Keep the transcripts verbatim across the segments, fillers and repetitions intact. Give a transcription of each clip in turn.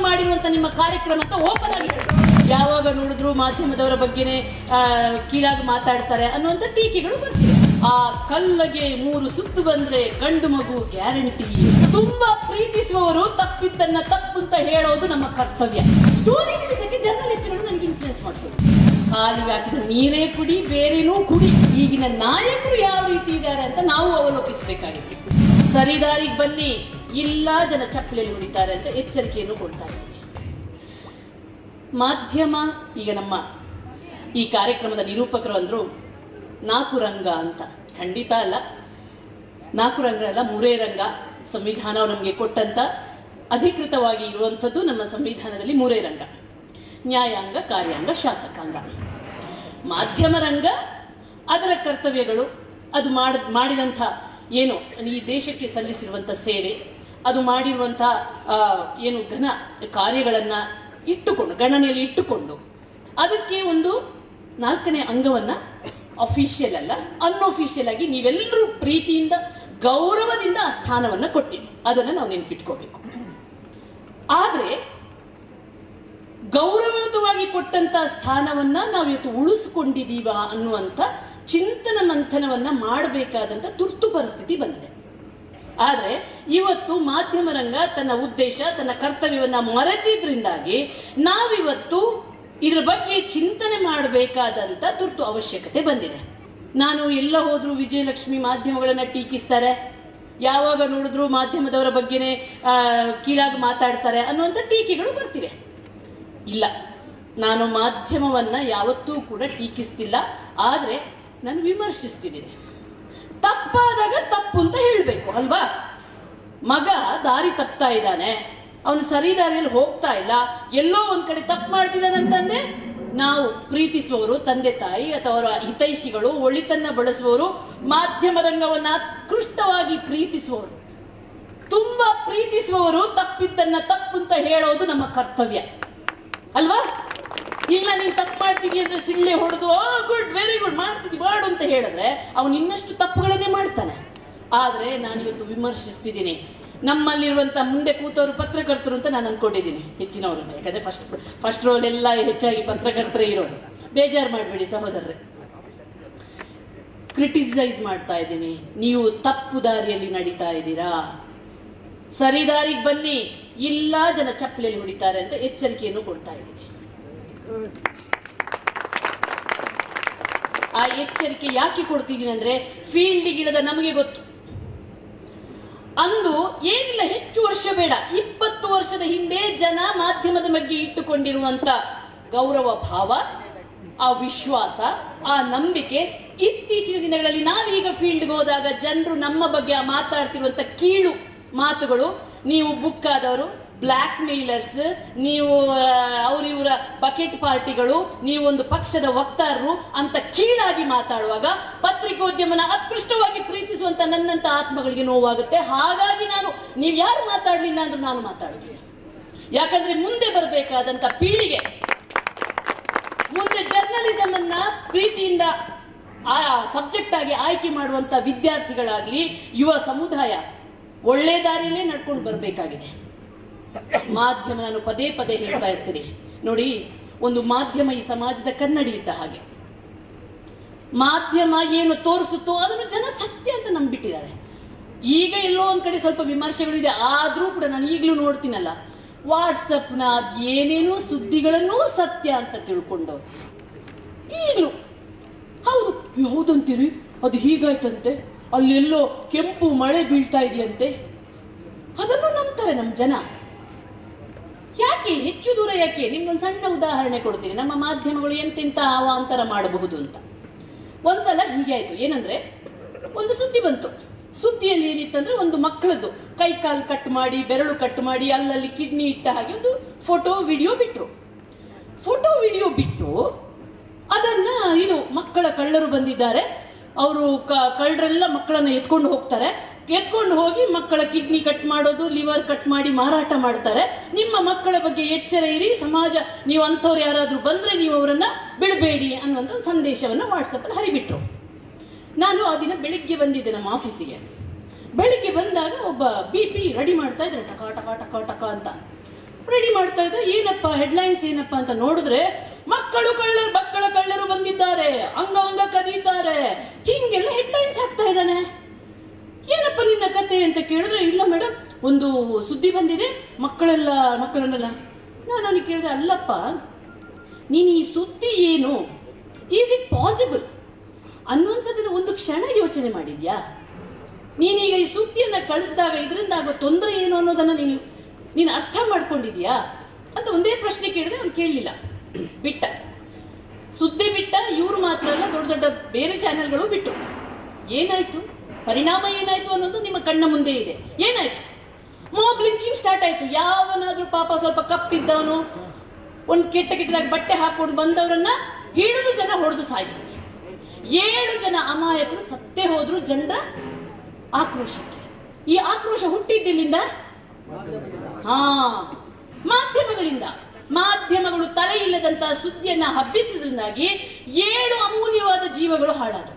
ಮಾಡಿರುವಂತ ನಿಮ್ಮ ಕಾರ್ಯಕ್ರಮ ಅಂತ ಓಪನ್ ಆಗಿ ಹೇಳಿ. ಯಾವಾಗ ನೋಡಿದ್ರು ಮಾಧ್ಯಮದವರ ಬಗ್ಗೆನೇ ಕೀಳಾಗಿ ಮಾತಾಡ್ತಾರೆ ಅನ್ನುವಂಥ ಟೀಕೆಗಳು ಬರ್ತಿವೆ. ಆ ಕಲ್ಲಗೆ ಮೂರು ಸುತ್ತು ಬಂದ್ರೆ ಗಂಡು ಮಗು ಗ್ಯಾರಂಟಿ. ತುಂಬಾ ಪ್ರೀತಿಸುವವರು ತಪ್ಪಿದ್ದನ್ನ ತಪ್ಪು ಅಂತ ಹೇಳೋದು ನಮ್ಮ ಕರ್ತವ್ಯ. ಸ್ಟೋರಿ ತಿಳಿಸಕ್ಕೆ ಜರ್ನಲಿಸ್ಟ್ಗಳು ನನಗೆ ಇನ್ಫ್ಲೂಯೆನ್ಸ್ ಮಾಡಿಸೋದು. ಕಾಲಿಗೆ ಹಾಕಿದ ನೀರೇ ಕುಡಿ, ಬೇರೇನೂ ಕುಡಿ. ಈಗಿನ ನಾಯಕರು ಯಾವ ರೀತಿ ಇದ್ದಾರೆ ಅಂತ ನಾವು ಅವಲೋಕಿಸಬೇಕಾಗಿದೆ. ಸರಿದಾರಿಗೆ ಬನ್ನಿ, ಇಲ್ಲ ಜನ ಚಪ್ಪಲೆಯಲ್ಲಿ ಹೊಡಿತಾರೆ ಅಂತ ಎಚ್ಚರಿಕೆಯನ್ನು ಕೊಡ್ತಾ ಇದ್ದೀವಿ. ಮಾಧ್ಯಮ ಈಗ ನಮ್ಮ ಈ ಕಾರ್ಯಕ್ರಮದ ನಿರೂಪಕರು ಅಂದ್ರು ನಾಲ್ಕು ರಂಗ ಅಂತ. ಖಂಡಿತ ಅಲ್ಲ, ನಾಲ್ಕು ರಂಗ ಅಲ್ಲ, ಮೂರೇ ರಂಗ. ಸಂವಿಧಾನ ನಮಗೆ ಕೊಟ್ಟಂತ ಅಧಿಕೃತವಾಗಿ ಇರುವಂಥದ್ದು ನಮ್ಮ ಸಂವಿಧಾನದಲ್ಲಿ ಮೂರೇ ರಂಗ: ನ್ಯಾಯಾಂಗ, ಕಾರ್ಯಾಂಗ, ಶಾಸಕಾಂಗ. ಮಾಧ್ಯಮ ರಂಗ ಅದರ ಕರ್ತವ್ಯಗಳು, ಅದು ಮಾಡ ಮಾಡಿದಂಥ ಏನು ಈ ದೇಶಕ್ಕೆ ಸಲ್ಲಿಸಿರುವಂಥ ಸೇವೆ, ಅದು ಮಾಡಿರುವಂಥ ಏನು ಘನ ಕಾರ್ಯಗಳನ್ನು ಇಟ್ಟುಕೊಂಡು ಗಣನೆಯಲ್ಲಿ ಇಟ್ಟುಕೊಂಡು ಅದಕ್ಕೆ ಒಂದು ನಾಲ್ಕನೇ ಅಂಗವನ್ನು ಅಫಿಷಿಯಲ್ ಅಲ್ಲ ಅನ್ಅಫಿಷಿಯಲ್ ಆಗಿ ನೀವೆಲ್ಲರೂ ಪ್ರೀತಿಯಿಂದ ಗೌರವದಿಂದ ಆ ಸ್ಥಾನವನ್ನು ಕೊಟ್ಟಿದ್ದು, ಅದನ್ನು ನಾವು ನೆನಪಿಟ್ಕೋಬೇಕು. ಆದರೆ ಗೌರವಯುತವಾಗಿ ಕೊಟ್ಟಂತ ಸ್ಥಾನವನ್ನ ನಾವು ಇವತ್ತು ಉಳಿಸ್ಕೊಂಡಿದೀವ ಅನ್ನುವಂಥ ಚಿಂತನ ಮಂಥನವನ್ನ ಮಾಡಬೇಕಾದಂತ ತುರ್ತು ಪರಿಸ್ಥಿತಿ ಬಂದಿದೆ. ಆದರೆ ಇವತ್ತು ಮಾಧ್ಯಮ ರಂಗ ತನ್ನ ಉದ್ದೇಶ, ತನ್ನ ಕರ್ತವ್ಯವನ್ನ ಮರೆತಿದ್ರಿಂದಾಗಿ ನಾವಿವತ್ತು ಇದರ ಬಗ್ಗೆ ಚಿಂತನೆ ಮಾಡಬೇಕಾದಂತ ತುರ್ತು ಅವಶ್ಯಕತೆ ಬಂದಿದೆ. ನಾನು ಎಲ್ಲ ಹೋದ್ರು ವಿಜಯಲಕ್ಷ್ಮಿ ಮಾಧ್ಯಮಗಳನ್ನ ಟೀಕಿಸ್ತಾರೆ, ಯಾವಾಗ ನೋಡಿದ್ರು ಮಾಧ್ಯಮದವರ ಬಗ್ಗೆನೇ ಕೀಳಾಗಿ ಮಾತಾಡ್ತಾರೆ ಅನ್ನುವಂಥ ಟೀಕೆಗಳು ಬರ್ತಿವೆ. ಇಲ್ಲ, ನಾನು ಮಾಧ್ಯಮವನ್ನ ಯಾವತ್ತೂ ಕೂಡ ಟೀಕಿಸ್ತಿಲ್ಲ, ಆದರೆ ನಾನು ವಿಮರ್ಶಿಸ್ತಿದ್ದೀನಿ. ತಪ್ಪಾದಾಗ ತಪ್ಪು ಅಂತ ಹೇಳಬೇಕು ಅಲ್ವಾ? ಮಗ ದಾರಿ ತಪ್ತಾ ಇದ್ದಾನೆ, ಅವನು ಸರಿ ದಾರಿಯಲ್ಲಿ ಹೋಗ್ತಾ ಇಲ್ಲ, ಎಲ್ಲೋ ಒಂದ್ ಕಡೆ ತಪ್ಪು ಮಾಡ್ತಿದ್ದಾನಂತಂದ್ರೆ ನಾವು ಪ್ರೀತಿಸುವವರು, ತಂದೆ ತಾಯಿ ಅಥವಾ ಅವರ ಹಿತೈಷಿಗಳು, ಒಳಿತನ್ನ ಬಳಸುವವರು, ಮಾಧ್ಯಮ ರಂಗವನ್ನ ಉತ್ಕೃಷ್ಟವಾಗಿ ಪ್ರೀತಿಸುವವರು, ತುಂಬಾ ಪ್ರೀತಿಸುವವರು ತಪ್ಪಿದ್ದನ್ನ ತಪ್ಪು ಅಂತ ಹೇಳೋದು ನಮ್ಮ ಕರ್ತವ್ಯ ಅಲ್ವಾ? ಇಲ್ಲ ನೀನ್ ತಪ್ಪು ಮಾಡ್ತೀವಿ ಅಂದ್ರೆ ಸಿಳ್ಳೆ ಹೊಡೆದು ಓ ಗುಡ್ ವೆರಿ ಗುಡ್ ಮಾಡ್ತಿದ್ದಿ ಮಾಡು ಅಂತ ಹೇಳಿದ್ರೆ ಅವನು ಇನ್ನಷ್ಟು ತಪ್ಪುಗಳನ್ನೇ ಮಾಡ್ತಾನೆ. ಆದ್ರೆ ನಾನಿವತ್ತು ವಿಮರ್ಶಿಸ್ತಿದ್ದೀನಿ. ನಮ್ಮಲ್ಲಿರುವಂತ ಮುಂದೆ ಕೂತವರು ಪತ್ರಕರ್ತರು ಅಂತ ನಾನು ಅನ್ಕೊಂಡಿದ್ದೀನಿ, ಹೆಚ್ಚಿನವರು. ಯಾಕಂದ್ರೆ ಫಸ್ಟ್ ಫಸ್ಟ್ ರೋಲ್ ಎಲ್ಲ ಹೆಚ್ಚಾಗಿ ಪತ್ರಕರ್ತರೇ ಇರೋದು. ಬೇಜಾರು ಮಾಡಬೇಡಿ ಸಹೋದರರೇ, ಕ್ರಿಟಿಸೈಸ್ ಮಾಡ್ತಾ ಇದ್ದೀನಿ. ನೀವು ತಪ್ಪು ದಾರಿಯಲ್ಲಿ ನಡೀತಾ ಇದ್ದೀರಾ, ಸರಿ ದಾರಿಗೆ ಬನ್ನಿ, ಇಲ್ಲ ಜನ ಚಪ್ಪಲೆಯಲ್ಲಿ ಹೊಡಿತಾರೆ ಅಂತ ಎಚ್ಚರಿಕೆಯನ್ನು ಕೊಡ್ತಾ ಇದ್ದೀನಿ. ಆ ಎಚ್ಚರಿಕೆ ಯಾಕೆ ಕೊಡ್ತಿದ್ದೀನಿ ಅಂದ್ರೆ ಫೀಲ್ಡ್ಗಿಳದ ನಮಗೆ ಗೊತ್ತು. ಅಂದು ಏನಿಲ್ಲ, ಹೆಚ್ಚು ವರ್ಷ ಬೇಡ, ಇಪ್ಪತ್ತು ವರ್ಷದ ಹಿಂದೆ ಜನ ಮಾಧ್ಯಮದ ಬಗ್ಗೆ ಇಟ್ಟುಕೊಂಡಿರುವಂತ ಗೌರವ ಭಾವ, ಆ ವಿಶ್ವಾಸ, ಆ ನಂಬಿಕೆ ಇತ್ತೀಚಿನ ದಿನಗಳಲ್ಲಿ ನಾವೀಗ ಫೀಲ್ಡ್ಗೆ ಹೋದಾಗ ಜನರು ನಮ್ಮ ಬಗ್ಗೆ ಮಾತಾಡ್ತಿರುವಂತ ಕೀಳು ಮಾತುಗಳು, ನೀವು ಬುಕ್ ಆದವರು, ಬ್ಲ್ಯಾಕ್ ಮೇಲರ್ಸ್, ನೀವು ಅವರಿವರ ಬಕೆಟ್ ಪಾರ್ಟಿಗಳು, ನೀವೊಂದು ಪಕ್ಷದ ವಕ್ತಾರರು ಅಂತ ಕೀಳಾಗಿ ಮಾತಾಡುವಾಗ ಪತ್ರಿಕೋದ್ಯಮನ ಅತ್ಕೃಷ್ಟವಾಗಿ ಪ್ರೀತಿಸುವಂತ ನನ್ನಂತ ಆತ್ಮಗಳಿಗೆ ನೋವಾಗುತ್ತೆ. ಹಾಗಾಗಿ ನಾನು ನೀವು ಯಾರು ಮಾತಾಡಲಿಲ್ಲ ಅಂದ್ರೂ ನಾನು ಮಾತಾಡ್ತೀನಿ. ಯಾಕಂದ್ರೆ ಮುಂದೆ ಬರಬೇಕಾದಂತ ಪೀಳಿಗೆ, ಮುಂದೆ ಜರ್ನಲಿಸಮ್ ಅನ್ನ ಪ್ರೀತಿಯಿಂದ ಆ ಸಬ್ಜೆಕ್ಟ್ ಆಗಿ ಆಯ್ಕೆ ಮಾಡುವಂತ ವಿದ್ಯಾರ್ಥಿಗಳಾಗ್ಲಿ, ಯುವ ಸಮುದಾಯ ಒಳ್ಳೆ ದಾರಿಯಲ್ಲೇ ನಡ್ಕೊಂಡು ಬರಬೇಕಾಗಿದೆ. ಮಾಧ್ಯಮ, ನಾನು ಪದೇ ಪದೇ ಹೇಳ್ತಾ ಇರ್ತೀನಿ ನೋಡಿ, ಒಂದು ಮಾಧ್ಯಮ ಈ ಸಮಾಜದ ಕನ್ನಡಿ ಇದ್ದ ಹಾಗೆ. ಮಾಧ್ಯಮ ಏನು ತೋರಿಸುತ್ತೋ ಅದನ್ನು ಜನ ಸತ್ಯ ಅಂತ ನಂಬಿಟ್ಟಿದ್ದಾರೆ. ಈಗ ಎಲ್ಲೋ ಒಂದ್ ಕಡೆ ಸ್ವಲ್ಪ ವಿಮರ್ಶೆಗಳು ಇದೆ, ಆದ್ರೂ ಕೂಡ ನಾನು ಈಗಲೂ ನೋಡ್ತೀನಲ್ಲ, ವಾಟ್ಸಪ್ನ ಏನೇನೋ ಸುದ್ದಿಗಳನ್ನೂ ಸತ್ಯ ಅಂತ ತಿಳ್ಕೊಂಡು ಈಗಲೂ ಹೌದು ಹೌದಂತೀರಿ, ಅದು ಹೀಗಾಯ್ತಂತೆ, ಅಲ್ಲೆಲ್ಲೋ ಕೆಂಪು ಮಳೆ ಬೀಳ್ತಾ ಇದೆಯಂತೆ, ಅದನ್ನು ನಂಬ್ತಾರೆ ನಮ್ಮ ಜನ. ಯಾಕೆ ಹೆಚ್ಚು ದೂರ ಯಾಕೆ? ನಿಮ್ಗೊಂದು ಸಣ್ಣ ಉದಾಹರಣೆ ಕೊಡ್ತೀನಿ, ನಮ್ಮ ಮಾಧ್ಯಮಗಳು ಎಂತೆಂತ ಅವಾಂತರ ಮಾಡಬಹುದು ಅಂತ. ಒಂದ್ಸಲ ಹೀಗೆ ಆಯ್ತು. ಏನಂದ್ರೆ ಒಂದು ಸುದ್ದಿ ಬಂತು. ಸುದ್ದಿಯಲ್ಲಿ ಏನಿತ್ತಂದ್ರೆ ಒಂದು ಮಕ್ಕಳದ್ದು ಕೈ ಕಾಲು ಕಟ್ ಮಾಡಿ, ಬೆರಳು ಕಟ್ ಮಾಡಿ, ಅಲ್ಲಲ್ಲಿ ಕಿಡ್ನಿ ಇಟ್ಟ ಹಾಗೆ ಒಂದು ಫೋಟೋ ವಿಡಿಯೋ ಬಿಟ್ರು. ಫೋಟೋ ವಿಡಿಯೋ ಬಿಟ್ಟು ಅದನ್ನ ಇದು ಮಕ್ಕಳ ಕಳ್ಳರು ಬಂದಿದ್ದಾರೆ, ಅವರು ಕಳ್ಳರೆಲ್ಲ ಮಕ್ಕಳನ್ನ ಎತ್ಕೊಂಡು ಹೋಗ್ತಾರೆ, ಎತ್ಕೊಂಡು ಹೋಗಿ ಮಕ್ಕಳ ಕಿಡ್ನಿ ಕಟ್ ಮಾಡೋದು, ಲಿವರ್ ಕಟ್ ಮಾಡಿ ಮಾರಾಟ ಮಾಡ್ತಾರೆ. ನಿಮ್ಮ ಮಕ್ಕಳ ಬಗ್ಗೆ ಎಚ್ಚರ ಇರಿ, ಸಮಾಜ ನೀವು ಅಂಥವ್ರು ಯಾರಾದ್ರೂ ಬಂದ್ರೆ ನೀವು ಅವರನ್ನ ಬಿಡಬೇಡಿ ಅನ್ನುವಂಥ ಸಂದೇಶವನ್ನು ವಾಟ್ಸಪ್ಪಲ್ಲಿ ಹರಿಬಿಟ್ರು. ನಾನು ಆ ದಿನ ಬೆಳಿಗ್ಗೆ ಬಂದಿದ್ದೆ ನಮ್ಮ ಆಫೀಸಿಗೆ. ಬೆಳಿಗ್ಗೆ ಬಂದಾಗ ಒಬ್ಬ ಬಿ ಪಿ ರೆಡಿ ಮಾಡ್ತಾ ಇದ್ದಾರೆ, ಟಕ ಟಕ ಟಕ ಟಕ ಅಂತ. ರೆಡಿ ಮಾಡ್ತಾ ಇದ್ದ. ಏನಪ್ಪ ಹೆಡ್ಲೈನ್ಸ್ ಏನಪ್ಪಾ ಅಂತ ನೋಡಿದ್ರೆ, ಮಕ್ಕಳು ಕಳ್ಳರು ಮಕ್ಕಳ ಕಳ್ಳರು ಬಂದಿದ್ದಾರೆ, ಅಂಗ ಅಂಗ ಕದೀತಾರೆ, ಹಿಂಗೆಲ್ಲ ಹೆಡ್ಲೈನ್ಸ್ ಹಾಕ್ತಾ ಇದ್ದಾನೆ. ಏನಪ್ಪ ನಿನ್ನ ಕತೆ ಅಂತ ಕೇಳಿದ್ರೆ, ಇಲ್ಲ ಮೇಡಮ್ ಒಂದು ಸುದ್ದಿ ಬಂದಿದೆ, ಮಕ್ಕಳೆಲ್ಲ ಮಕ್ಕಳನ್ನೆಲ್ಲ. ನಾನು ಅವನಿಗೆ ಕೇಳಿದೆ, ಅಲ್ಲಪ್ಪ ನೀನು ಈ ಸುದ್ದಿ ಏನು, ಈಸ್ ಇಟ್ ಪಾಸಿಬಲ್ ಅನ್ನುವಂಥದ್ದನ್ನು ಒಂದು ಕ್ಷಣ ಯೋಚನೆ ಮಾಡಿದ್ಯಾ? ನೀನೀಗ ಈ ಸುದ್ದಿಯನ್ನ ಕಳಿಸಿದಾಗ ಇದರಿಂದ ಆಗೋ ತೊಂದರೆ ಏನು ಅನ್ನೋದನ್ನ ನೀನು ನೀನು ಅರ್ಥ ಮಾಡ್ಕೊಂಡಿದ್ಯಾ ಅಂತ ಒಂದೇ ಪ್ರಶ್ನೆ ಕೇಳಿದ್ರೆ ಅವ್ನು ಕೇಳಲಿಲ್ಲ, ಬಿಟ್ಟ. ಸುದ್ದಿ ಬಿಟ್ಟ. ಇವರು ಮಾತ್ರ ಅಲ್ಲ, ದೊಡ್ಡ ದೊಡ್ಡ ಬೇರೆ ಚಾನೆಲ್ಗಳು ಬಿಟ್ಟು. ಏನಾಯ್ತು, ಪರಿಣಾಮ ಏನಾಯ್ತು ಅನ್ನೋದು ನಿಮ್ಮ ಕಣ್ಣ ಮುಂದೆ ಇದೆ. ಏನಾಯ್ತು? ಮಾಬ್ ಲಿಂಚಿಂಗ್ ಸ್ಟಾರ್ಟ್ ಆಯ್ತು. ಯಾವನಾದ್ರೂ ಪಾಪ ಸ್ವಲ್ಪ ಕಪ್ಪಿದ್ದವನು, ಒಂದು ಕೆಟ್ಟ ಕೆಟ್ಟದಾಗಿ ಬಟ್ಟೆ ಹಾಕೊಂಡು ಬಂದವರನ್ನ ಹಿಡಿದು ಜನ ಹೊಡೆದು ಸಾಯಿಸಿದ್ರು. ಏಳು ಜನ ಅಮಾಯಕರು ಸತ್ತೇ ಹೋದ್ರು ಜನರ ಆಕ್ರೋಶಕ್ಕೆ. ಈ ಆಕ್ರೋಶ ಹುಟ್ಟಿದ್ದಿಲ್ಲಿಂದ, ಹಾ ಮಾಧ್ಯಮಗಳಿಂದ. ಮಾಧ್ಯಮಗಳು ತಲೆ ಇಲ್ಲದಂತಹ ಸುದ್ದಿಯನ್ನ ಹಬ್ಬಿಸಿದ್ರಿಂದಾಗಿ ಏಳು ಅಮೂಲ್ಯವಾದ ಜೀವಗಳು ಹಾಳಾದವು.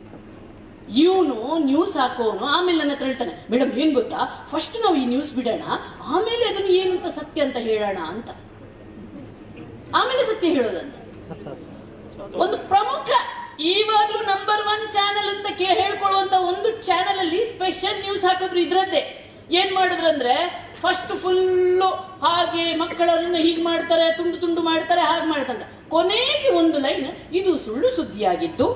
ಇವನು ನ್ಯೂಸ್ ಹಾಕೋನು ಆಮೇಲೆ ನನ್ನ ಹತ್ರ ಹೇಳ್ತಾನೆ, ಮೇಡಮ್ ಏನ್ ಗೊತ್ತಾ, ಫಸ್ಟ್ ನಾವು ಈ ನ್ಯೂಸ್ ಬಿಡೋಣ, ಆಮೇಲೆ ಅದನ್ನು ಏನು ಅಂತ ಸತ್ಯ ಅಂತ ಹೇಳೋಣ ಅಂತ. ಆಮೇಲೆ ಸತ್ಯ ಹೇಳೋದಂತ. ಒಂದು ಪ್ರಮುಖ ಈವಾಗ್ಲೂ ನಂಬರ್ ಒನ್ ಚಾನೆಲ್ ಅಂತ ಹೇಳ್ಕೊಳ್ಳುವಂತ ಒಂದು ಚಾನೆಲ್ ಅಲ್ಲಿ ಸ್ಪೆಷಲ್ ನ್ಯೂಸ್ ಹಾಕಿದ್ರು ಇದ್ರದ್ದೇ. ಏನ್ ಮಾಡಿದ್ರಂದ್ರೆ, ಫಸ್ಟ್ ಫುಲ್ಲು ಹಾಗೆ ಮಕ್ಕಳನ್ನ ಹೀಗೆ ಮಾಡ್ತಾರೆ, ತುಂಡು ತುಂಡು ಮಾಡ್ತಾರೆ, ಹಾಗೆ ಮಾಡ್ತಾರೆ. ಕೊನೆಗೆ ಒಂದು ಲೈನ್, ಇದು ಸುಳ್ಳು ಸುದ್ದಿಯಾಗಿದ್ದು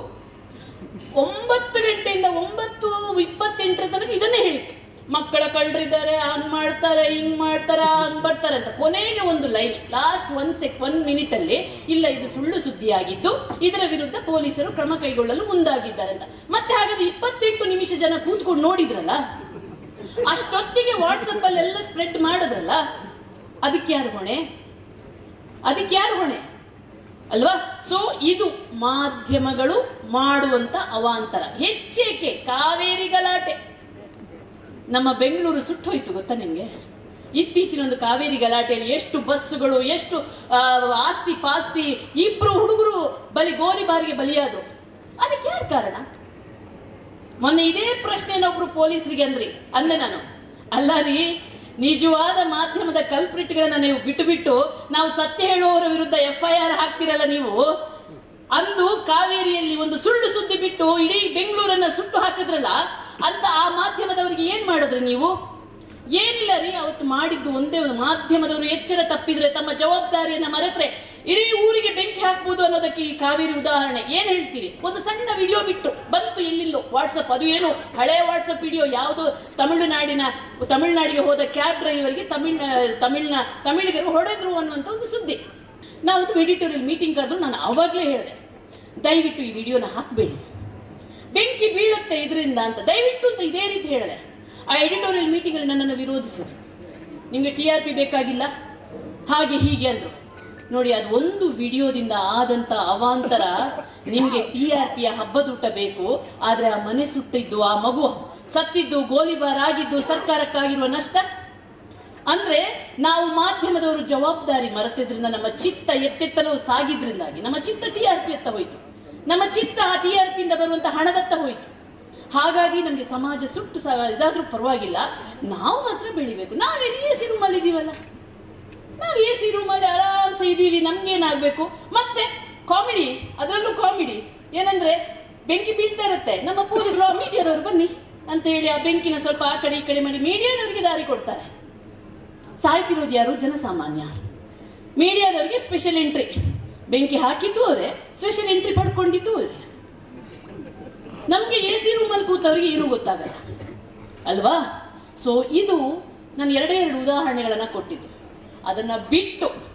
ಒಂಬತ್ತು ಗಂಟೆಯಿಂದ ಒಂಬತ್ತು ಇಪ್ಪತ್ತೆಂಟರ ತನಕ ಇದನ್ನೇ ಹೇಳಿತ್ತು. ಮಕ್ಕಳ ಕಳ್ಳರಿದ್ದಾರೆ, ಹಂಗ್ ಮಾಡ್ತಾರೆ, ಹಿಂಗ್ ಮಾಡ್ತಾರೆ, ಹಂಗ್ ಬರ್ತಾರೆ ಅಂತ. ಕೊನೆಗೆ ಒಂದು line, last one sec one minute ಅಲ್ಲಿ, ಇಲ್ಲ ಇದು ಸುಳ್ಳು ಸುದ್ದಿಯಾಗಿದ್ದು ಇದರ ವಿರುದ್ಧ ಪೊಲೀಸರು ಕ್ರಮ ಕೈಗೊಳ್ಳಲು ಮುಂದಾಗಿದ್ದಾರೆ ಅಂತ. ಮತ್ತೆ ಹಾಗಾದ್ರೆ ಇಪ್ಪತ್ತೆಂಟು ನಿಮಿಷ ಜನ ಕೂತ್ಕೊಂಡು ನೋಡಿದ್ರಲ್ಲ, ಅಷ್ಟೊತ್ತಿಗೆ ವಾಟ್ಸಪ್ ಅಲ್ಲಿ ಎಲ್ಲ ಸ್ಪ್ರೆಡ್ ಮಾಡಿದ್ರಲ್ಲ, ಅದಕ್ಕೆ ಯಾರು ಹೊಣೆ? ಅದಕ್ಕೆ ಯಾರು ಹೊಣೆ ಅಲ್ವಾ? ಸೊ ಇದು ಮಾಧ್ಯಮಗಳು ಮಾಡುವಂತ ಅವಾಂತರ. ಹೆಚ್ಚೇಕೆ ಕಾವೇರಿ ಗಲಾಟೆ. ನಮ್ಮ ಬೆಂಗಳೂರು ಸುಟ್ಟೋಯ್ತು ಗೊತ್ತಾ ನಿಮ್ಗೆ? ಇತ್ತೀಚಿನ ಒಂದು ಕಾವೇರಿ ಗಲಾಟೆಯಲ್ಲಿ ಎಷ್ಟು ಬಸ್ಸುಗಳು, ಎಷ್ಟು ಆಸ್ತಿ ಪಾಸ್ತಿ, ಇಬ್ರು ಹುಡುಗರು ಬಲಿ ಗೋಲಿಬಾರಿಗೆ ಬಲಿಯಾದ್ರು. ಅದಕ್ಕೆ ಯಾರು ಕಾರಣ? ಮೊನ್ನೆ ಇದೇ ಪ್ರಶ್ನೆನ ಒಬ್ರು ಪೊಲೀಸರಿಗೆ ಅಂದ್ರಿ, ಅಂದೆ ನಾನು, ಅಲ್ಲ ರೀ, ನಿಜವಾದ ಮಾಧ್ಯಮದ ಕಲ್ಪ್ರಿಟ್ಗಳನ್ನ ನೀವು ಬಿಟ್ಟು ಬಿಟ್ಟು ನಾವು ಸತ್ಯ ಹೇಳುವವರ ವಿರುದ್ಧ ಎಫ್ ಐ ಆರ್ ಹಾಕ್ತಿರಲ್ಲ ನೀವು. ಅಂದು ಕಾವೇರಿಯಲ್ಲಿ ಒಂದು ಸುಳ್ಳು ಸುದ್ದಿ ಬಿಟ್ಟು ಇಡೀ ಬೆಂಗಳೂರನ್ನ ಸುಟ್ಟು ಹಾಕಿದ್ರಲ್ಲ, ಅಂತ ಆ ಮಾಧ್ಯಮದವರಿಗೆ ಏನ್ ಮಾಡಿದ್ರಿ ನೀವು? ಏನಿಲ್ಲ ರೀ, ಅವತ್ತು ಮಾಡಿದ್ದು ಒಂದೇ ಒಂದು, ಮಾಧ್ಯಮದವರು ಎಚ್ಚರ ತಪ್ಪಿದ್ರೆ, ತಮ್ಮ ಜವಾಬ್ದಾರಿಯನ್ನ ಮರೆತ್ರೆ ಇಡೀ ಊರಿಗೆ ಬೆಂಕಿ ಹಾಕ್ಬೋದು ಅನ್ನೋದಕ್ಕೆ ಈ ಕಾವೇರಿ ಉದಾಹರಣೆ. ಏನ್ ಹೇಳ್ತೀರಿ? ಒಂದು ಸಣ್ಣ ವಿಡಿಯೋ ಬಿಟ್ಟು ಬಂತು ಎಲ್ಲಿಲ್ಲೋ ವಾಟ್ಸಪ್, ಅದು ಏನು ಹಳೆ ವಾಟ್ಸಪ್ ವಿಡಿಯೋ, ಯಾವುದು ತಮಿಳುನಾಡಿನ ತಮಿಳುನಾಡಿಗೆ ಹೋದ ಕ್ಯಾಬ್ ಡ್ರೈವರ್ಗೆ ತಮಿಳ್ ತಮಿಳ್ನ ತಮಿಳಿಗರು ಹೊಡೆದ್ರು ಅನ್ನುವಂಥ ಒಂದು ಸುದ್ದಿ. ನಾವು ಎಡಿಟೋರಿಯಲ್ ಮೀಟಿಂಗ್ ಕರೆದು ನಾನು ಅವಾಗಲೇ ಹೇಳಿದೆ, ದಯವಿಟ್ಟು ಈ ವಿಡಿಯೋನ ಹಾಕಬೇಡಿ, ಬೆಂಕಿ ಬೀಳುತ್ತೆ ಇದರಿಂದ ಅಂತ, ದಯವಿಟ್ಟು ಅಂತ ಇದೇ ರೀತಿ ಹೇಳಿದೆ. ಆ ಎಡಿಟೋರಿಯಲ್ ಮೀಟಿಂಗ್ ಅಲ್ಲಿ ನನ್ನನ್ನು ವಿರೋಧಿಸಿದ್ರು. ನಿಮ್ಗೆ ಟಿ ಆರ್ ಪಿ ಬೇಕಾಗಿಲ್ಲ, ಹಾಗೆ ಹೀಗೆ ಅಂದ್ರು. ನೋಡಿ, ಅದು ಒಂದು ವಿಡಿಯೋದಿಂದ ಆದಂತ ಅವಾಂತರ. ನಿಮ್ಗೆ ಟಿ ಆರ್ ಪಿಯ ಹಬ್ಬದೂಟ ಬೇಕು, ಆದ್ರೆ ಆ ಮನೆ ಸುಟ್ಟಿದ್ದು, ಆ ಮಗು ಸತ್ತಿದ್ದು, ಗೋಲಿಬಾರ್ ಆಗಿದ್ದು ಸರ್ಕಾರಕ್ಕಾಗಿರುವ ನಷ್ಟ. ಅಂದ್ರೆ ನಾವು ಮಾಧ್ಯಮದವರು ಜವಾಬ್ದಾರಿ ಮರೆತಿದ್ರಿಂದ, ನಮ್ಮ ಚಿತ್ತ ಎತ್ತೆತ್ತಲು ಸಾಗಿದ್ರಿಂದಾಗಿ ನಮ್ಮ ಚಿತ್ತ ಟಿ ಆರ್ ಪಿ ಎತ್ತ ಹೋಯ್ತು, ನಮ್ಮ ಚಿತ್ತ ಆ ಟಿ ಆರ್ ಪಿಯಿಂದ ಬರುವಂತ ಹಣದತ್ತ ಹೋಯ್ತು. ಹಾಗಾಗಿ ನಮ್ಗೆ ಸಮಾಜ ಸುಟ್ಟು ಇದಾದ್ರೂ ಪರವಾಗಿಲ್ಲ, ನಾವು ಮಾತ್ರ ಬೆಳಿಬೇಕು. ನಾವೇನು ಎ ಸಿ ರೂಮಲ್ಲಿ ಇದೀವಲ್ಲ, ನಾವು ಎ ಸಿ ರೂಮಲ್ಲಿ ಆರಾಮ್ಸೆ ಇದೀವಿ, ನಮ್ಗೇನಾಗ್ಬೇಕು? ಮತ್ತೆ ಕಾಮಿಡಿ, ಅದರಲ್ಲೂ ಕಾಮಿಡಿ ಏನಂದ್ರೆ, ಬೆಂಕಿ ಬೀಳ್ತಾ ಇರುತ್ತೆ, ನಮ್ಮ ಪೊಲೀಸರು ಮೀಡಿಯಾದವರು ಬನ್ನಿ ಅಂತ ಹೇಳಿ ಆ ಬೆಂಕಿನ ಸ್ವಲ್ಪ ಆ ಕಡೆ ಈ ಕಡೆ ಮಾಡಿ ಮೀಡಿಯಾದವರಿಗೆ ದಾರಿ ಕೊಡ್ತಾರೆ. ಸಾಯ್ತಿರೋದು ಯಾರು? ಜನಸಾಮಾನ್ಯ. ಮೀಡಿಯಾದವರಿಗೆ ಸ್ಪೆಷಲ್ ಎಂಟ್ರಿ, ಬೆಂಕಿ ಹಾಕಿದ್ದು ಅವರೇ, ಸ್ಪೆಷಲ್ ಎಂಟ್ರಿ ಪಡ್ಕೊಂಡಿದ್ದು ಅವರೇ. ನಮ್ಗೆ ಎ ಸಿ ರೂಮಲ್ಲಿ ಕೂತವ್ರಿಗೆ ಏನೂ ಗೊತ್ತಾಗಲ್ಲ ಅಲ್ವಾ? ಸೊ ಇದು ನಾನು ಎರಡೇ ಎರಡು ಉದಾಹರಣೆಗಳನ್ನ ಕೊಟ್ಟಿದ್ದು. ಅದನ್ನ ಬಿಟ್ಟು